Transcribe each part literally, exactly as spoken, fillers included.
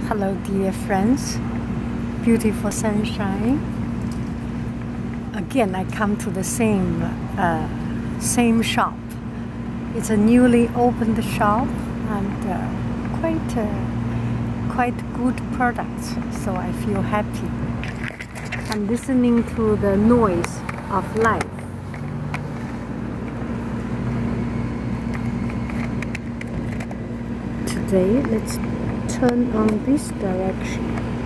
Hello dear friends, beautiful sunshine. Again I come to the same uh, same shop. It's a newly opened shop and uh, quite uh, quite good products, so I feel happy. I'm listening to the noise of life. Today let's turn on this direction.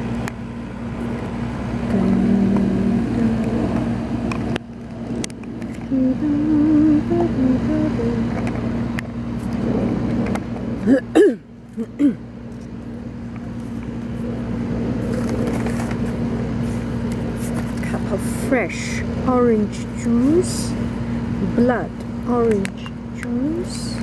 Cup of fresh orange juice, blood orange juice.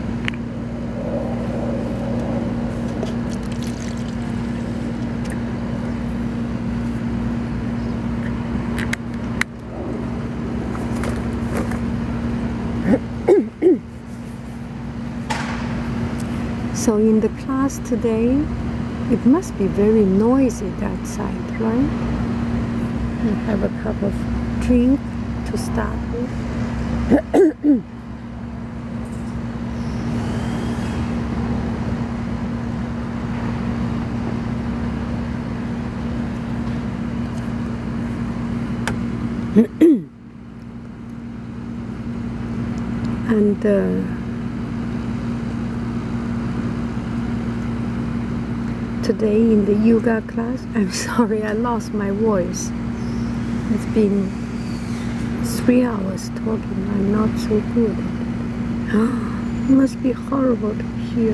So in the class today, it must be very noisy outside, right? We have a cup of drink to start with. and uh, today in the yoga class, I'm sorry I lost my voice. It's been three hours talking. I'm not so good at it. It must be horrible to hear.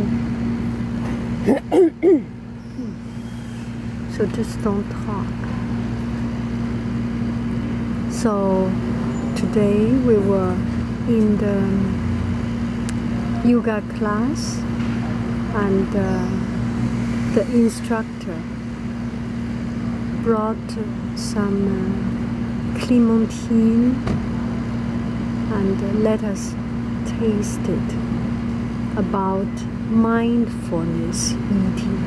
So just don't talk. So today we were in the yoga class and uh, the instructor brought some uh, clementine and uh, let us taste it about mindfulness eating.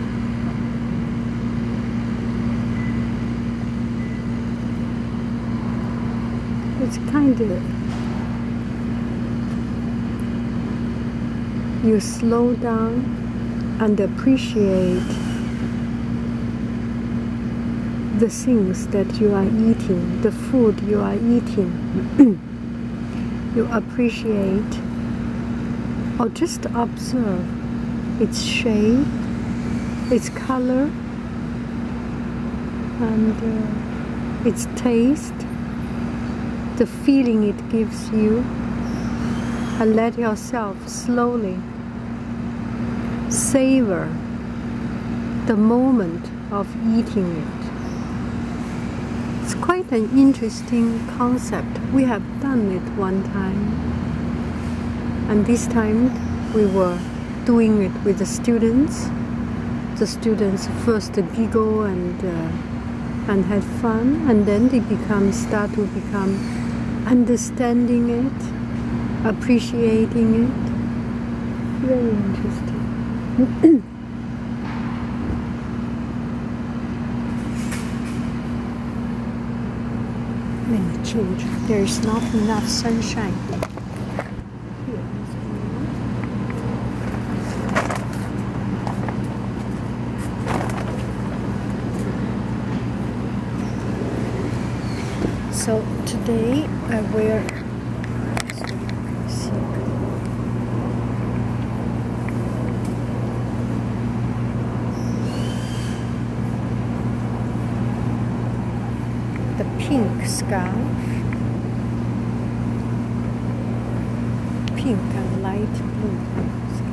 It's kind of, you slow down and appreciate the things that you are eating, the food you are eating. You appreciate or just observe its shape, its color, and uh, its taste, the feeling it gives you, and let yourself slowly savor the moment of eating it. It's quite an interesting concept. We have done it one time, and this time we were doing it with the students. The students first giggle and uh, and had fun, and then they become start to become understanding it, appreciating it. Very interesting. Let me change. There is not enough sunshine. Here. So today I wear the pink scarf, pink and light blue scarf.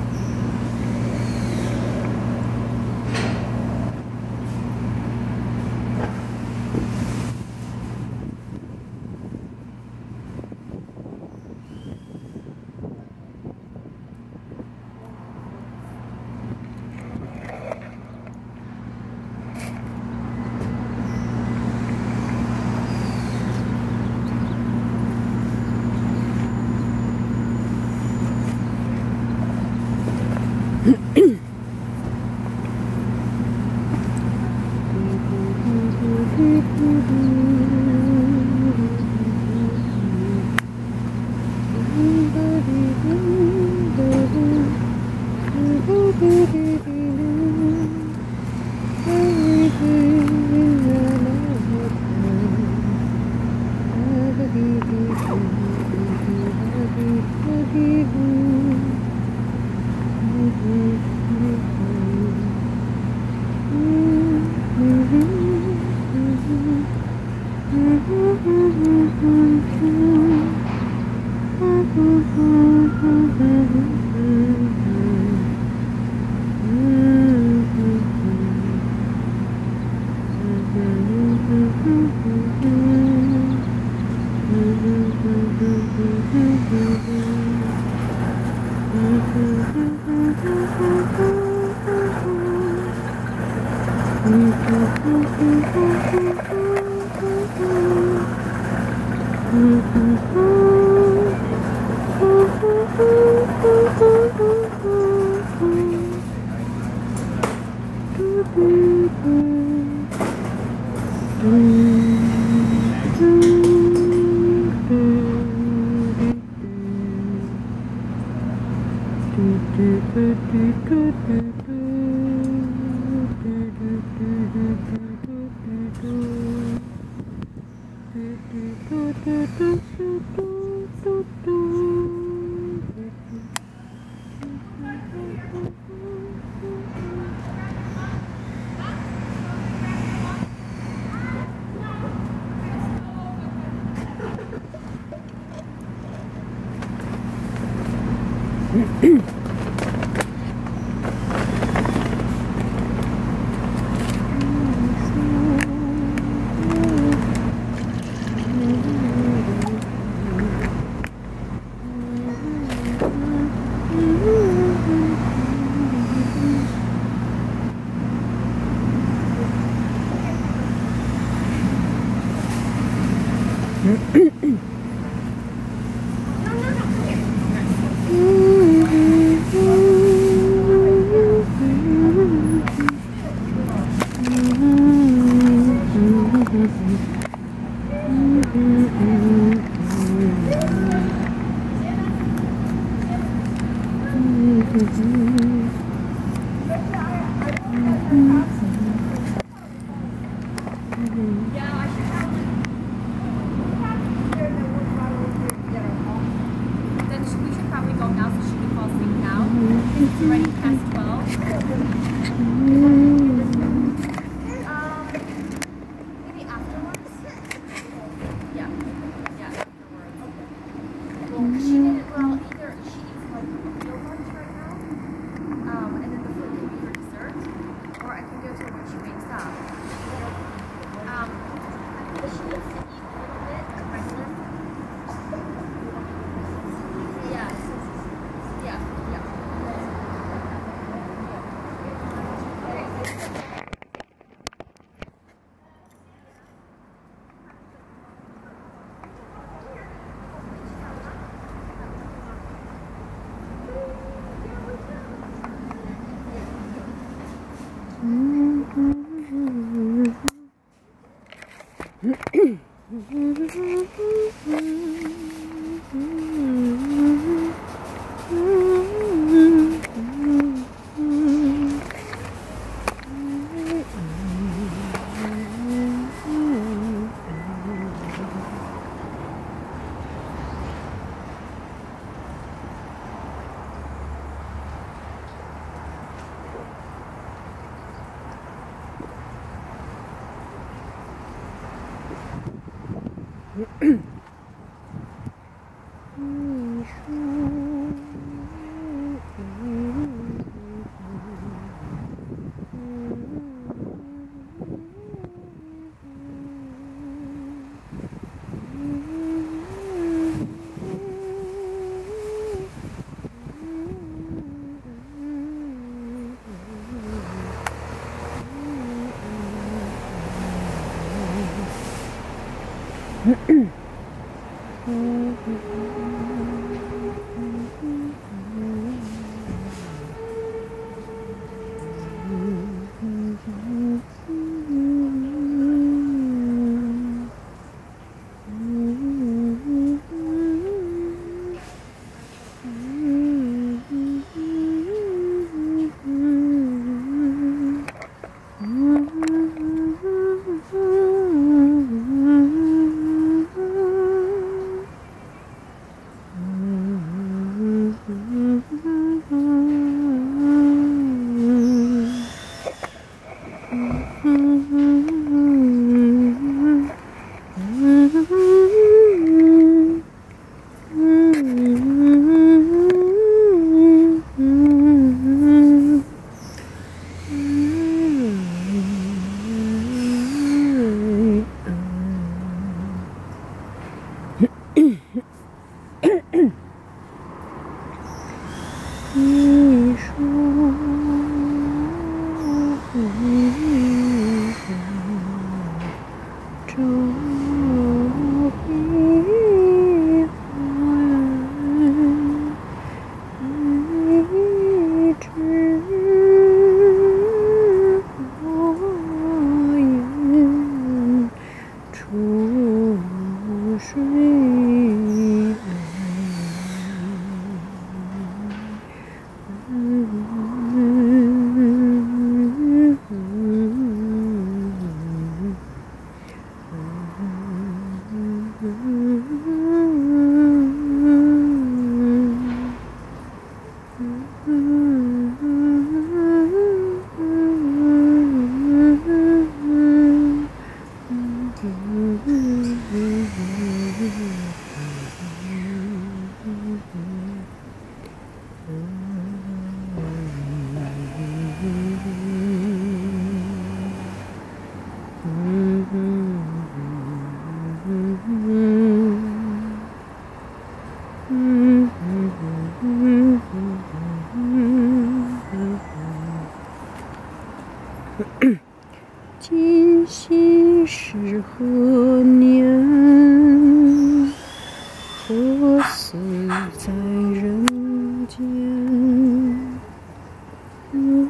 今夕是何年？何似在人间？嗯